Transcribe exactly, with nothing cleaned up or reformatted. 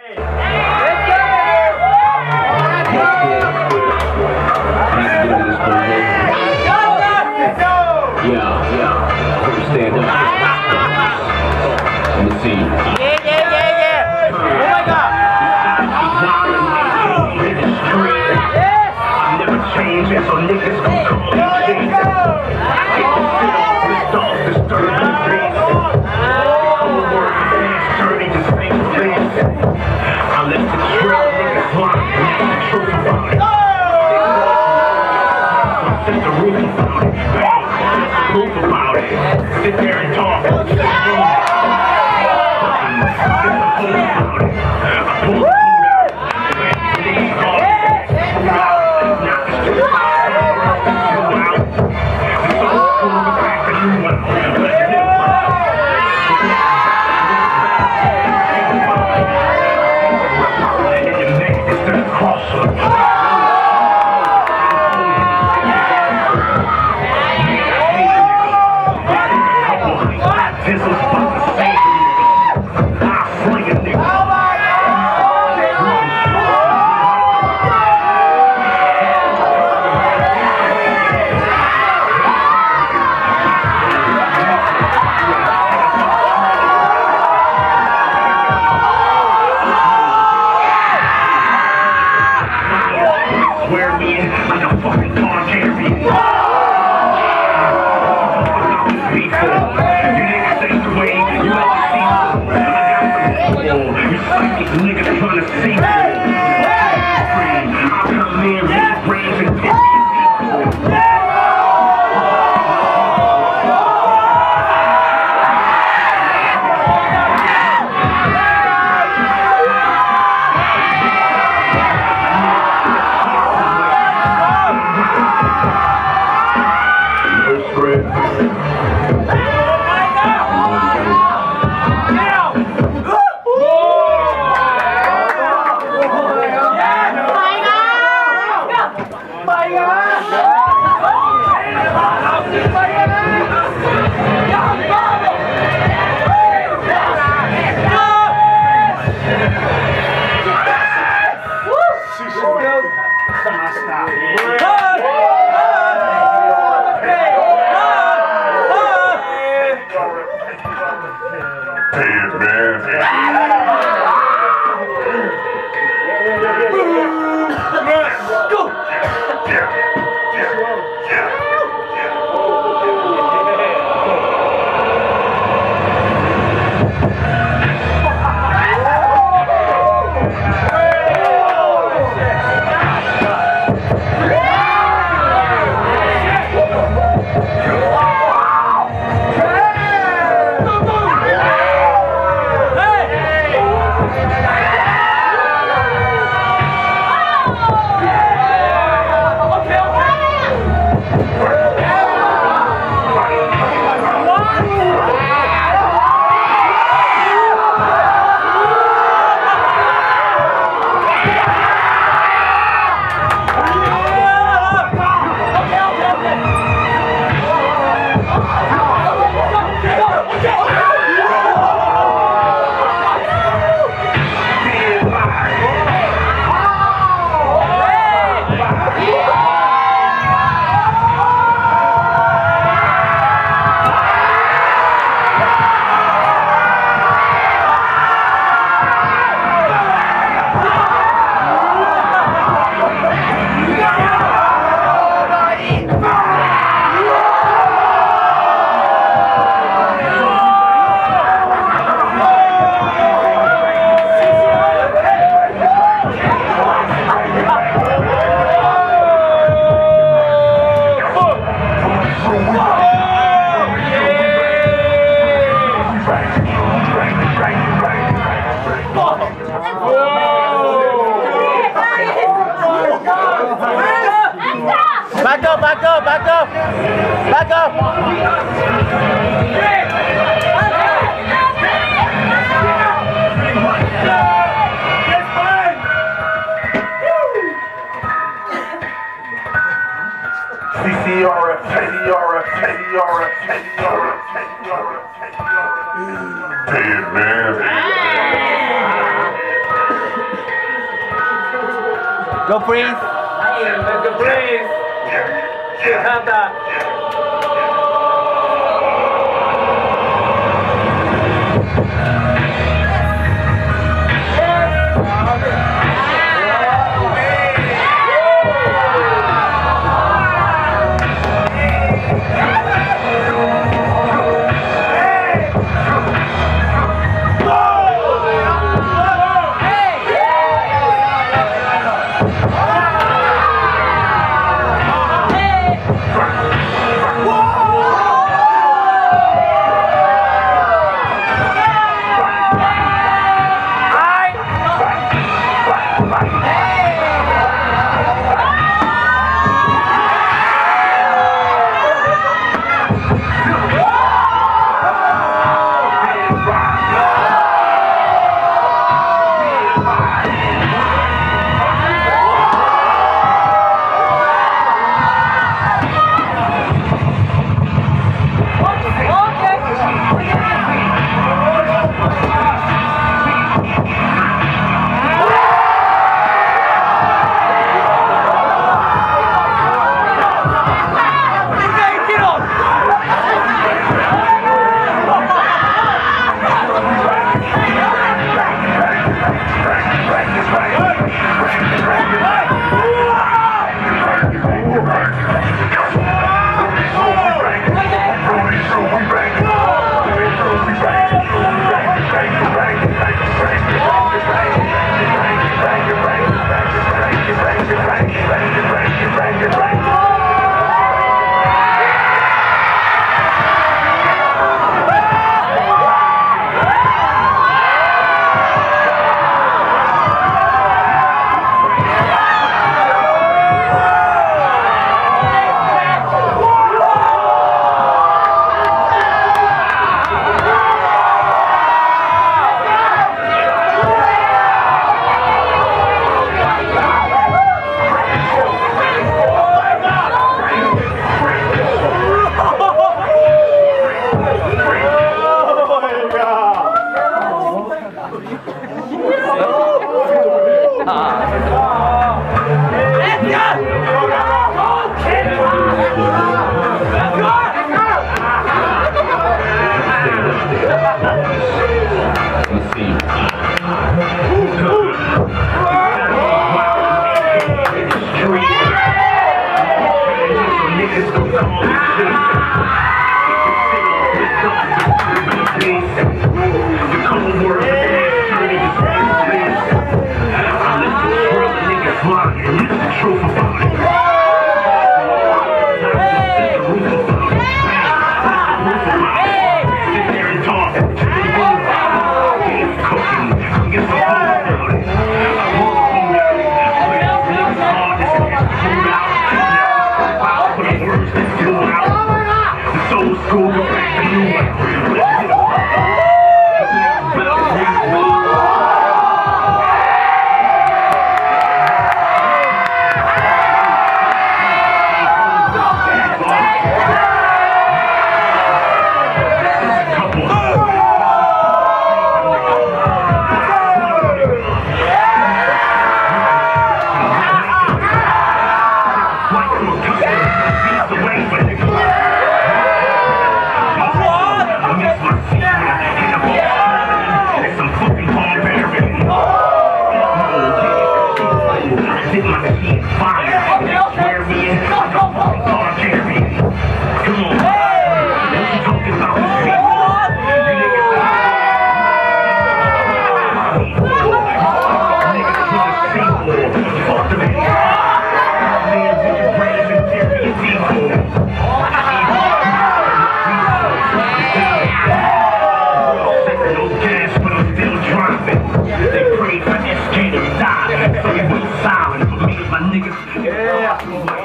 Yeah, yeah. Stand up. Let me see. Yeah, yeah, yeah, yeah. Oh my God. I'm never changing, so niggas gon' call me king. I get the shit off this dog, disturb the face. Cold work, fast journey, just make a face. I let the trail niggas block, and the truth about it. I set the roof about it, bang, that's the proof about it. Sit there and talk, set the room. Set the proof about it. I pull the food out, niggas call it. Now it's too out. It's all cool, but back to you out. Let it and your neck is to the crossover. This was about to say I fling a nigga. Swear me in like a fucking Targaryen. You psychic niggas trying to see me. I'll come in, raise brains and get Back up, back up, back up! Back up! C C R F, C C R F, C C R F, C C R F, C C R F, C C R F. Pay it, man. Go freeze. Let's go freeze. Countdown. Silent for me and my niggas. Yeah.